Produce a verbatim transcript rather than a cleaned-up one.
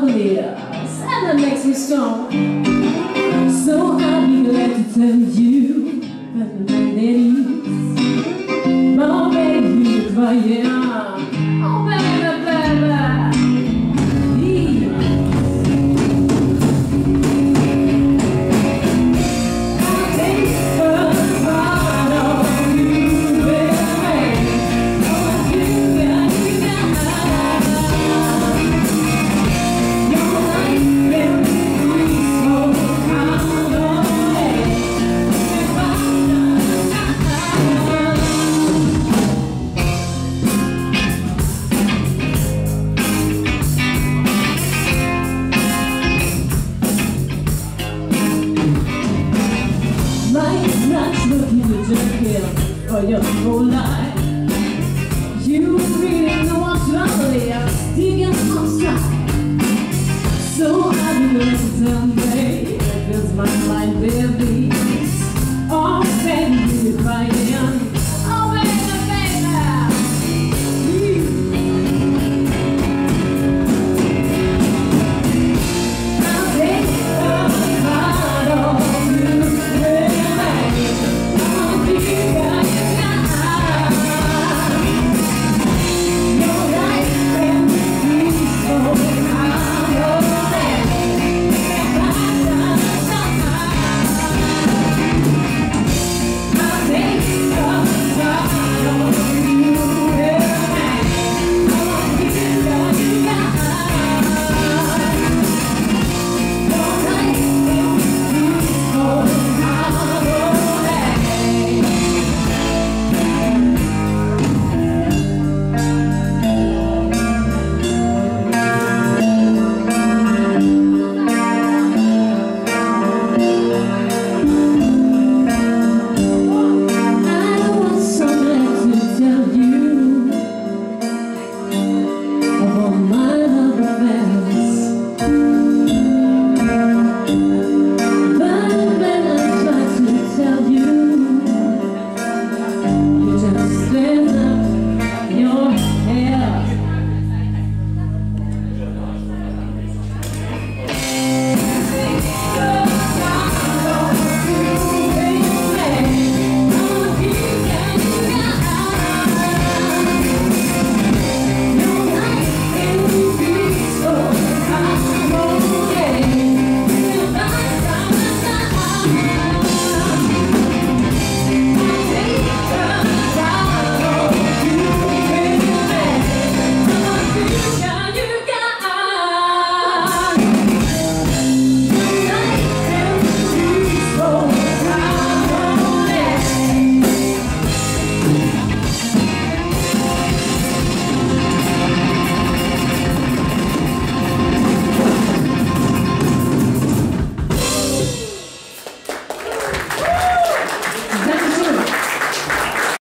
bubbly, and that makes me strong. So I'll be glad to tell you that the ladies, my baby, you're crying. Oh, baby, baby. For your whole life, you really know what's lovely. I'm sticking on strike, so I've been glad to tell me.